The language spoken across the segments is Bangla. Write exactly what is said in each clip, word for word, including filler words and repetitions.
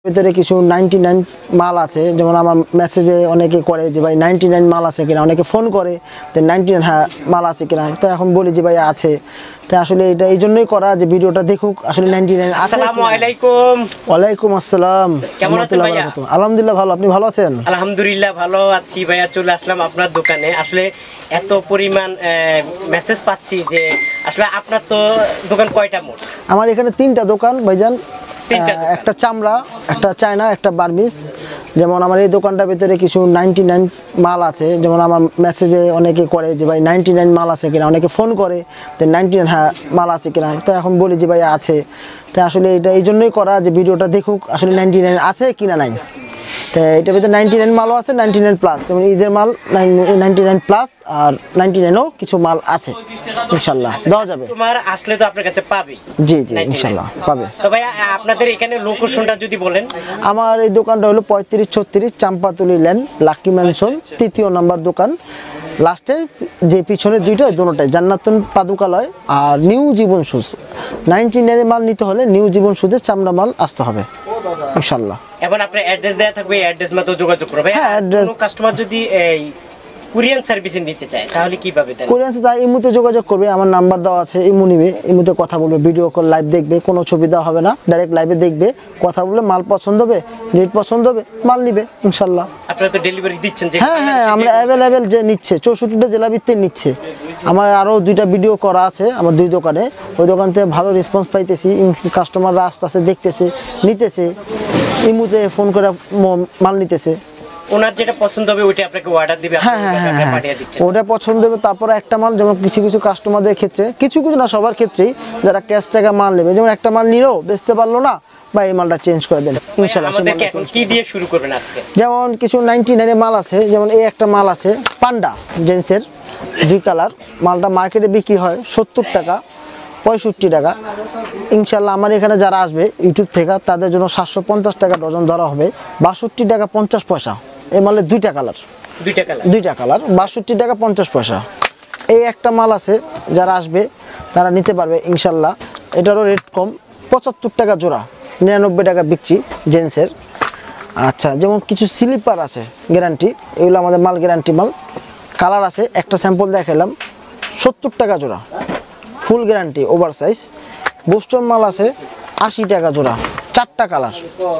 ভিতরে কিছু নাইনটি নাইন মাল আছে, যেমন আমার মেসেজে অনেকে করে যে ভাই নাইনটি নাইন মাল আছে কিনা, অনেকে ফোন করে যে নাইনটি নাইন হ্যাঁ মাল আছে কিনা, তো এখন বলি যে ভাই আছে। তো আসলে এটা এই জন্যই করা যে ভিডিওটা দেখুক আসলে নাইনটি নাইন আছে। আসসালামু আলাইকুম। ওয়ালাইকুম আসসালাম। কেমন আছেন ভাইয়া? আলহামদুলিল্লাহ ভালো, আপনি ভালো আছেন? আলহামদুলিল্লাহ ভালো আছি ভাইয়া। চলে আসলাম আপনার দোকানে। আসলে এত পরিমাণ মেসেজ পাচ্ছি যে আসলে আপনার তো দোকান কয়টা মোট? আমার এখানে তিনটা দোকান ভাইজান, একটা চামড়া, একটা চায়না, একটা বার্মিস। যেমন আমার এই দোকানটার ভিতরে কিছু নাইনটি নাইন মাল আছে, যেমন আমার মেসেজে অনেকে করে যে ভাই নাইনটি নাইন মাল আছে কিনা, অনেকে ফোন করে যে নাইনটি নাইন হ্যাঁ মাল আছে কিনা, তো এখন বলি যে ভাই আছে। তো আসলে এটা এই জন্যই করা যে ভিডিওটা দেখুক আসলে নাইনটি নাইন আছে কিনা নাই। তো এটার ভিতরে নাইনটি নাইন মালও আছে, নাইনটি নাইন প্লাস, যেমন ঈদের মাল নাইনটি নাইন প্লাস আর নাইনটি নাইনও কিছু মাল আছে, ইনশাল্লাহ দেওয়া যাবে। তোমার আসলে তো আপনার কাছে পাবে। জি জি ইনশাল্লাহ পাবে। তো ভাই আপনাদের এখানে লোকেশনটা যদি বলেন। আমার এই দোকানটা হলো পঁয়ত্রিশ ছত্রিশ চাম্পাতুলি লেন, লাকি ম্যানশন, তৃতীয় নাম্বার দোকান। লাস্টে যে পিছনে দুইটা দুটোটাই জান্নাতুন পাদুকালয় আর নিউ জীবন সুজ। নাইনটি নাইনের মাল নিতে হলে নিউ জীবন সুজের চামড়া মাল আসতে হবে ইনশাল্লাহ। এখন আপনার অ্যাড্রেস দেওয়া থাকবে, অ্যাড্রেস মতো যোগাযোগ করবে। হ্যাঁ, অ্যাড্রেস। কোনো কাস্টমার যদি এই কুরিয়ার সার্ভিসিং দিতে চায় তাহলে কিভাবে দেন? কুরিয়ার সাথে ইমুতে যোগাযোগ করবে, আমার নাম্বার দেওয়া আছে, ইমু নিবে, ইমুতে কথা বলবে, ভিডিও কল লাইভ দেখবে, কোনো ছবি দেওয়া হবে না, ডাইরেক্ট লাইভে দেখবে, কথা বললে মাল পছন্দ হবে, রেট পছন্দ হবে, মাল নিবে ইনশাল্লাহ। আপনারা তো ডেলিভারি দিচ্ছেন? যে হ্যাঁ হ্যাঁ আমরা অ্যাভেলেবেল যে নিচ্ছে, চৌষট্টিটা জেলা ভিত্তিক নিচ্ছে। আমার আরও দুইটা ভিডিও করা আছে আমার দুই দোকানে, ওই দোকান থেকে ভালো রেসপন্স পাইতেছি, কাস্টমাররা আসতেছে, দেখতেছে, নিতেছে, ইমুতে ফোন করে মাল নিতেছে। ওনার যেটা পছন্দ হবে ওইটা আপনাকে অর্ডার দিবে, হ্যাঁ হ্যাঁ হ্যাঁ পাঠিয়ে দিচ্ছেন। ওটা পছন্দ হবে, তারপরে একটা মাল, যেমন কিছু কিছু কাস্টমারদের ক্ষেত্রে, কিছু কিছু না সবার ক্ষেত্রেই, যারা ক্যাশ টাকা মাল নেবে, যেমন একটা মাল নিলো বেচতে পারলো না, বা এই মালটা চেঞ্জ করে দেন ইনশাআল্লাহ। আমাদেরকে এখন কি দিয়ে শুরু করবেন আজকে? যেমন কিছু নাইনটি নাইনের মাল আছে, যেমন এই একটা মাল আছে পান্ডা জেন্টসের, দুই কালার। মালটা মার্কেটে বিক্রি হয় সত্তর টাকা, পঁয়ষট্টি টাকা। ইনশাল্লাহ আমার এখানে যারা আসবে ইউটিউব থেকে তাদের জন্য সাতশো পঞ্চাশ টাকা ডজন ধরা হবে, বাষট্টি টাকা পঞ্চাশ পয়সা। এই মালের দুইটা কালার, দুইটা কালার দুইটা কালার বাষট্টি টাকা পঞ্চাশ পয়সা। এই একটা মাল আছে, যারা আসবে তারা নিতে পারবে ইনশাল্লাহ। এটারও রেট কম, পঁচাত্তর টাকা জোড়া, নিরানব্বই টাকা বিক্রি জেন্টসের। আচ্ছা, যেমন কিছু স্লিপার আছে গ্যারান্টি, এগুলো আমাদের মাল গ্যারান্টি মাল। কালার আছে, একটা স্যাম্পল দেখালাম, সত্তর টাকা জোড়া, full guarantee, over size. Boston মাল আছে আশি টাকা জোড়া, চারটা কালার।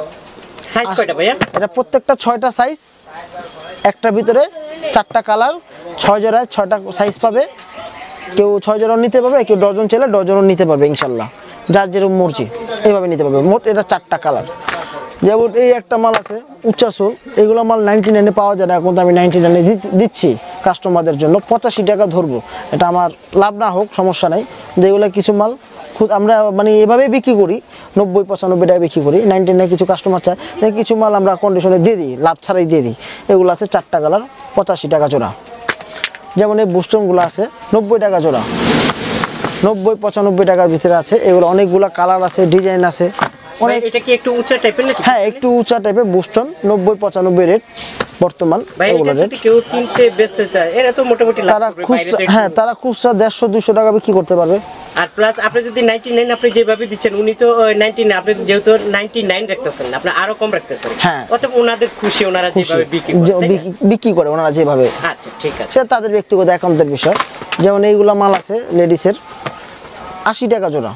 সাইজ কয়টা ভাইয়া? এটা প্রত্যেকটা ছয়টা সাইজ, একটা ভিতরে চারটা কালার, ছয় জোড়ায় ছয়টা সাইজ পাবে। কেউ ছয় জোড়াও নিতে পারবে, কেউ ডজন চাইলে ডজনও নিতে পারবে ইনশাল্লাহ, যার যেরকম মর্জি এইভাবে নিতে পারবে। মোট এটা চারটা কালার। যেমন এই একটা মাল আছে উচ্চাসুল, এগুলো মাল নাইনটি নাইনে পাওয়া যায় না, এখন তো আমি নাইনটি নাইনে দিচ্ছি কাস্টমারদের জন্য, পঁচাশি টাকা ধরবো। এটা আমার লাভ না হোক সমস্যা নাই, যেগুলো কিছু মাল খুব আমরা মানে এভাবেই বিক্রি করি, নব্বই পঁচানব্বই টাকা বিক্রি করি। নাইনটি নাইনে কিছু কাস্টমার চায়, কিছু মাল আমরা কন্ডিশনে দিয়ে দিই, লাভ ছাড়াই দিয়ে দিই। এগুলো আছে চারটা কালার, পঁচাশি টাকা জোড়া। যেমন এই বুস্টনগুলো আছে নব্বই টাকা জোড়া, নব্বই পঁচানব্বই টাকার ভিতরে আছে। এগুলো অনেকগুলো কালার আছে, ডিজাইন আছে। এটা কি একটু উঁচা টাইপের নাকি? হ্যাঁ একটু উঁচা টাইপের বুস্টন, নব্বই পঁচানব্বই রেট বর্তমান। কেউ কিনতে বেচতে চায় এরা তো মোটামুটি তারা খুচরা, হ্যাঁ তারা খুচরা দেড়শো দুইশো টাকা বিক্রি করতে পারবে। আর প্লাস আপনি যদি নাইনটি নাইন আপনি যেভাবে দিচ্ছেন, উনি তো নাইনটি নাইন, আপনি যেহেতু নাইনটি নাইন রাখতেছেন, আপনি আরো কম রাখতেছেন। হ্যাঁ অতএব ওনাদের খুশি, ওনারা যেভাবে বিক্রি করে ওনারা যেভাবে, আচ্ছা ঠিক আছে, সেটা তাদের ব্যক্তিগত অ্যাকাউন্টের বিষয়। যেমন এইগুলো মাল আছে লেডিসের আশি টাকা জোড়া,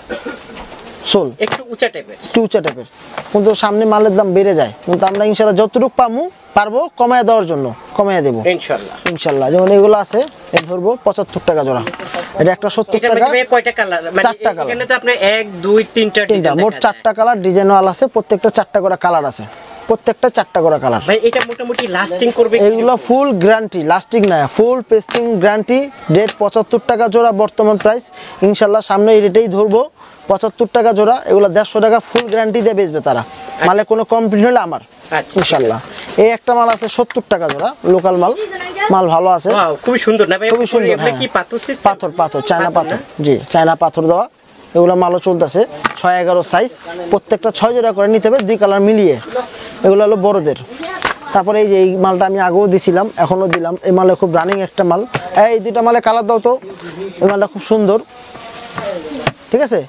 সোল একটু উঁচা টাইপের, একটু উঁচা টাইপের, কিন্তু সামনে মালের দাম বেড়ে যায়, কিন্তু আমরা ইনশাল্লাহ যতটুকু পামু পারবো কমায় দেওয়ার জন্য কমায় দেবো ইনশাল্লাহ ইনশাল্লাহ। যেমন এগুলো আছে, এই ধরবো পঁচাত্তর টাকা জোড়া, এটা একটা সত্তর টাকা। কয়টা কালার? চারটা কালার। এখানে তো আপনি এক দুই তিনটা ডিজাইন, মোট চারটা কালার, ডিজাইন ওয়াল আছে, প্রত্যেকটা চারটা করে কালার আছে, প্রত্যেকটা চারটা করে কালার। ভাই এটা মোটামুটি লাস্টিং করবে? এগুলো ফুল গ্যারান্টি, লাস্টিং না, ফুল পেস্টিং গ্যারান্টি। রেট পঁচাত্তর টাকা জোড়া বর্তমান প্রাইস, ইনশাল্লাহ সামনে এই রেটেই ধরবো, পঁচাত্তর টাকা জোড়া। এগুলো দেড়শো টাকা ফুল গ্যারান্টি দিয়ে বেচবে তারা, মালে কোনো কমপ্লেন হলে আমার ইনশাল্লাহ। এই একটা মাল আছে সত্তর টাকা জোড়া, লোকাল মাল, মাল ভালো আছে, খুবই সুন্দর না ভাই? খুবই সুন্দর। পাথর পাথর চায়না পাথর, জি চায়না পাথর দেওয়া। এগুলো মালও চলতেছে ছয় এগারো সাইজ, প্রত্যেকটা ছয় জোড়া করে নিতে হবে, দুই কালার মিলিয়ে। এগুলো হলো বড়দের। তারপরে এই যে এই মালটা আমি আগেও দিছিলাম, এখনও দিলাম, এই মালে খুব রানিং একটা মাল। এই দুইটা মালে কালার দাও তো, এই মালটা খুব সুন্দর, ঠিক আছে।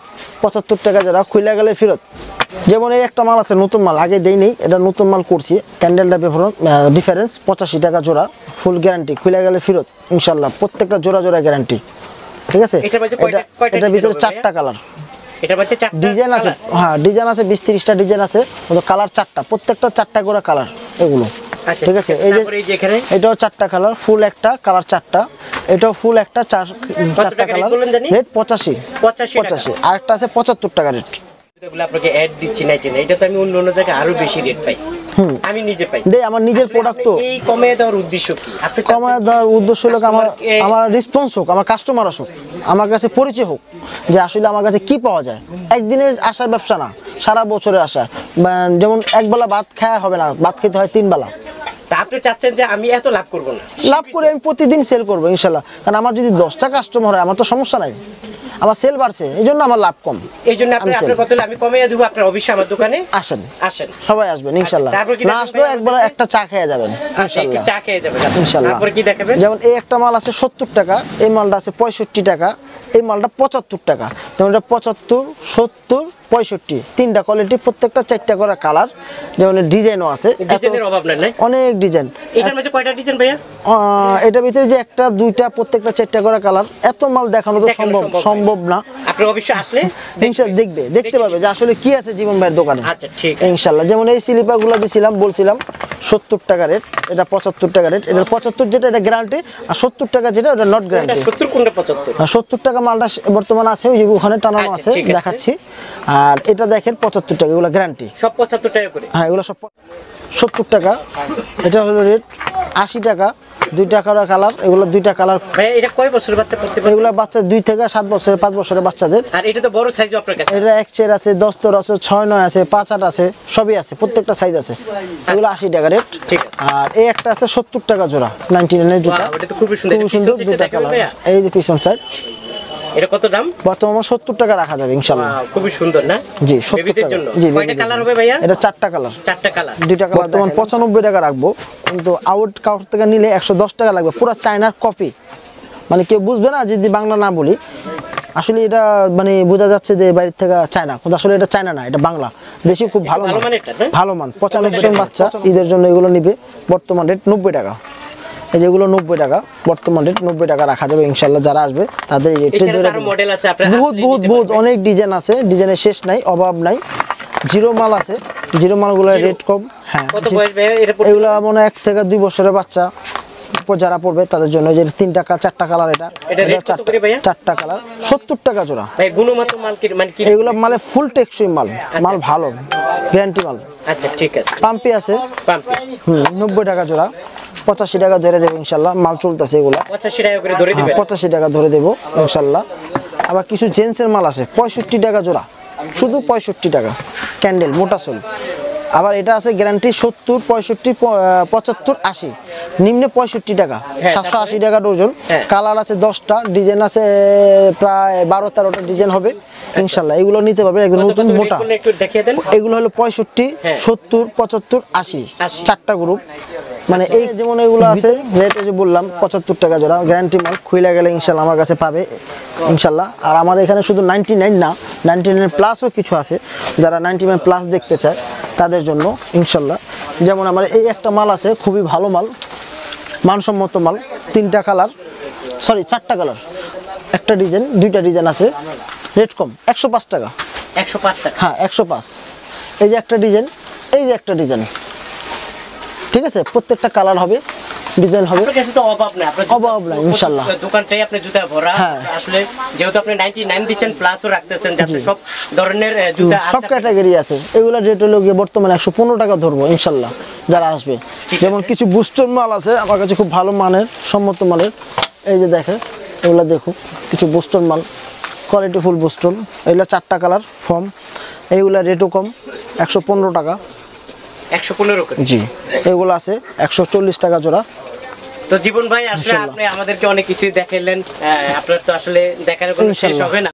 পঁচাত্তর টাকা জোড়া, খুলে গেলে ফেরত। যেমন এই একটা মাল আছে নতুন মাল, আগে দেই নেই, এটা নতুন মাল করছি, ক্যান্ডেলটা ডিফারেন্স পঁচাশি টাকা জোড়া, ফুল গ্যারান্টি, খুলে গেলে ফেরত ইনশাল্লাহ, প্রত্যেকটা জোড়া জোড়া গ্যারান্টি। ঠিক আছে, এটার মধ্যে কয়টা- কয়টা এটার ভিতরে design হবে চারটা কালার এটা হচ্ছে চারটা ডিজাইন আছে। colour? হ্যাঁ ডিজাইন আছে বিশ তিরিশটা ডিজাইন আছে, কালার চারটা, প্রত্যেকটা চারটা করে কালার এগুলো। আচ্ছা, ঠিক আছে, এই যে তারপরে এই যে এখানে এটাও চারটা কালার, ফুল একটা কালার চারটা, এটাও ফুল একটা চার চারটা টাকা rate কালার, বললেন জানি? রেট পঁচাশি পঁচাশি টাকা। পঁচাশি আর একটা আছে পঁচাত্তর টাকা রেট। যেগুলো আপনাকে অ্যাড দিচ্ছি না কেন, এটা তো আমি অন্য অন্য জায়গায় আরো বেশি রেট পাইছি, আমি নিজে পাইছি। দে আমার নিজের আসলে প্রোডাক্ট, আপনি এই কমে দেওয়ার উদ্দেশ্য কি? আপনি কমায় দেওয়ার উদ্দেশ্য হলো আমার customer-কে- আমার রেসপন্স হোক, আমার কাস্টমার আসুক, আমার কাছে পরিচয় হোক যে আসলে আমার কাছে কি পাওয়া যায়। একদিনে আসার ব্যবসা না, সারা বছরে আসা। বা- যেমন এক বেলা ভাত খাওয়া হবে না, ভাত খেতে হয় তিন বেলা। তা আপনি চাচ্ছেন যে আমি এত লাভ করব না, লাভ করে আমি প্রতিদিন সেল করবো ইনশাল্লাহ, কারণ আমার যদি দশটা কাস্টমার হয় আমার তো সমস্যা নাই, আমার সেল বাড়ছে, এই জন্য আমার লাভ কম। এই জন্য আপনি আমি আপনার sell- কত হলে আমি কমিয়ে দেবো, আপনার অবশ্যই আমার দোকানে আসেন, আসেন। সবাই আসবেন ইনশাল্লাহ। তারপর কি না দেখাবেন আসলেও ভাই একবার আমাদেরকে? একটা চা খেয়ে যাবেন আচ্ছা, একটু ইনশাল্লাহ চা খেয়ে যাবেন আপনি। ইনশাল্লাহ। তারপর কি দেখাবেন? যেমন এই একটা মাল আছে সত্তর টাকা, এই মালটা আছে পঁয়ষট্টি টাকা, এই মালটা পঁচাত্তর টাকা। যেমন এটা পঁচাত্তর, সত্তর, পঁয়ষট্টি, তিনটা কোয়ালিটি, প্রত্যেকটা চারটা করে কালার, যেমন ডিজাইনও আছে, এত- ডিজাইনের অভাব নাই, নাই? অনেক ডিজাইন। এটার মধ্যে কয়টা ডিজাইন ভাইয়া? এটার ভিতরে যে একটা দুইটা প্রত্যেকটা চারটা করে কালার, এত মাল দেখানো তো দেখানো সম্ভব সম্ভব সম্ভব না। আপনি অবশ্যই আসলে ইনশাল্লাহ দেখবে, দেখতে পারবে যে আসলে কি আছে জীবন ভাইয়ের দোকানে। আচ্ছা, ঠিক আছে। ইনশাল্লাহ। যেমন এই স্লিপার গুলো দিছিলাম, বলছিলাম সত্তর টাকা রেট, এটা পঁচাত্তর টাকা রেট, এটা পঁচাত্তর যেটা এটা গ্যারান্টি, আর সত্তর টাকা যেটা ওটা নট কোনটা গ্যারান্টি। সত্তর কোনটা পঁচাত্তর? সত্তর টাকা মালটা বর্তমানে আছে, ওই যে ওখানে টানানো আচ্ছা, আছে, ঠিক আছে। দেখাচ্ছি। আর এটা দেখেন পঁচাত্তর টাকা, এগুলো গ্যারান্টি। সব পঁচাত্তর টাকা করে? হ্যাঁ এগুলো সব সত্তর টাকা। এটা হলো রেট আশি টাকা, দুই টাকার কালার, এগুলো দুইটা কালার। ভাইয়া এটা কয় বছরের বাচ্চা পড়তে পারবে? এগুলো বাচ্চা দুই থেকে সাত বছরের, পাঁচ বছরের বাচ্চাদের। আর এটা তো বড় সাইজও আপনার কাছে? এটা এক চের আছে, দশ তোর আছে, ছয় নয় আছে, পাঁচ আট আছে, সবই আছে, প্রত্যেকটা সাইজ আছে। এগুলো আশি টাকা রেট। ঠিক আছে। আর এই একটা আছে সত্তর টাকা জোড়া, নাইনটি নাইনের জুতা, Wow, এটা তো খুবই সুন্দর। খুব এটা সুন্দর, পিছন দুইটা সাইডটা দেখাবেন কালার। ভাইয়া? এই যে পিছন সাইড, এটা কত দাম? বর্তমানে সত্তর টাকা রাখা যাবে ইনশাল্লাহ। Wow, খুবই সুন্দর না? জি সত্তর বেবিদের টাকা। জন্য জি কয়টা babyদের কালার জন্য। হবে ভাইয়া? এটা চারটা কালার, চারটা কালার। দুইটা কালার। বর্তমান পঁচানব্বই টাকা রাখবো, কিন্তু আউট কাউন্ট থেকে নিলে একশো দশ টাকা লাগবে, পুরো চায়নার কপি, মানে কেউ বুঝবে না যদি বাংলা না বলি। আসলে এটা মানে বোঝা যাচ্ছে যে বাইরের থেকে চায়না, কিন্তু আসলে এটা চায়না না, এটা বাংলা দেশি, খুব ভালো ভালো মান, মানেরটা, না? ভালো মান। পঁচানব্বই জন বাচ্চা ঈদের জন্য এগুলো নিবে, বর্তমান রেট নব্বই টাকা। এই যেগুলো নব্বই টাকা, বর্তমান রেট নব্বই টাকা রাখা যাবে ইনশাল্লাহ। যারা আসবে তাদের এই রেটে এছাড়া ধরে তো আরো মডেল আছে, আপনারা বহুত আসলেই বহুত নিতে বহুত পারবেন। অনেক ডিজাইন আছে, ডিজাইনের শেষ নাই, অভাব নাই। জিরো মাল আছে, জিরো মালগুলোর জিরো? রেট কম। হ্যাঁ কত বয়স ভাইয়া এটা পড়তে? এগুলো মনে হয় এক থেকে দুই বছরের বাচ্চা উপর যারা পড়বে তাদের জন্য, যে তিনটা কালার চারটা কালার, এটা এটা এটা rate কত চারটা করে ভাইয়া? চারটা কালার, সত্তর টাকা জোড়া। ভাই গুণগত মাল কি মানে কি? এগুলো মানে ফুল টেকসই মাল, মাল ভালো, গ্যারান্টি মাল। আচ্ছা, ঠিক আছে। পাম্পি আছে, পাম্পি হুম নব্বই টাকা জোড়া, পঁচাশি টাকা ধরে দেবো ইনশাল্লাহ, মাল চলতেছে এগুলো। পঁচাশি টাকা করে ধরে দিবেন? পঁচাশি টাকা ধরে দেবো ইনশাল্লাহ। আবার কিছু জেন্টসের মাল আছে পঁয়ষট্টি টাকা জোড়া, শুধু পঁয়ষট্টি টাকা, ক্যান্ডেল মোটা সোল। আবার এটা আছে গ্যারান্টি সত্তর, পঁয়ষট্টি, পঁচাত্তর, আশি, নিম্নে পঁয়ষট্টি টাকা, হ্যাঁ, সাতশো আশি টাকা ডজন। হ্যাঁ। কালার আছে দশটা, ডিজাইন আছে প্রায় বারো তেরোটা ডিজাইন হবে ইনশাল্লাহ। এগুলো নিতে পারবে একদম কত নতুন কত মোটা। rate বললে একটু দেখিয়ে দেন। এগুলো হলো পঁয়ষট্টি, হ্যাঁ। সত্তর, পঁচাত্তর, আশি, আশি। চারটা গ্রুপ। মানে এই যেমন এগুলো আছে রেট যে বললাম পঁচাত্তর টাকা জোড়া, গ্যারান্টি মাল, খুইলা গেলে ইনশাল্লাহ আমার কাছে পাবে ইনশাল্লাহ। আর আমাদের এখানে শুধু নাইনটি নাইন না, নাইনটি নাইন প্লাসও কিছু আছে, যারা নাইনটি নাইন প্লাস দেখতে চায় তাদের জন্য ইনশাল্লাহ। যেমন আমার এই একটা মাল আছে, খুবই ভালো মাল, মানসম্মত মাল, তিনটা কালার, সরি চারটা কালার, একটা ডিজাইন, দুইটা ডিজাইন আছে, রেট কম, একশো পাঁচ টাকা। একশো পাঁচ টাকা? হ্যাঁ একশো পাঁচ। এই যে একটা ডিজাইন, এই যে একটা ডিজাইন, ঠিক আছে, প্রত্যেকটা কালার হবে, ডিজাইন হবে, আপনার কাছে তো অভাব নাই, আপনার অভাব নাই, ইনশাল্লাহ। দোকানটাই আপনি জুতা ভরা। হ্যাঁ। আসলে যেহেতু আপনি নাইনটি নাইন দিচ্ছেন প্লাসও রাখতেছেন, যাতে সব ধরনের আহ, জুতা আছে সব আপনার ক্যাটাগরি আছে। এগুলো রেট হলো গিয়ে বর্তমানে একশো পনেরো টাকা ধরবো ইনশাল্লাহ যারা আসবে। ঠিক যেমন আছে। কিছু বুস্টার মাল আছে আমার কাছে, খুব ভালো মানের, সম্মত মালের। এই যে দেখে, এগুলো দেখুক, কিছু বুস্টার মাল, কোয়ালিটি ফুল বুস্টন, এগুলো চারটা কালার ফর্ম, এইগুলো রেটও কম, একশো পনেরো টাকা। একশো পনেরো করে? জি, এগুলো আছে একশো চল্লিশ টাকা জোড়া। তো জীবন ভাই আসলে ইনশাল্লাহ। আপনি আমাদেরকে অনেক কিছুই দেখাইলেন, আহ, আপনার তো আসলে দেখার কোনো শেষ ইনশাল্লাহ। হবে না।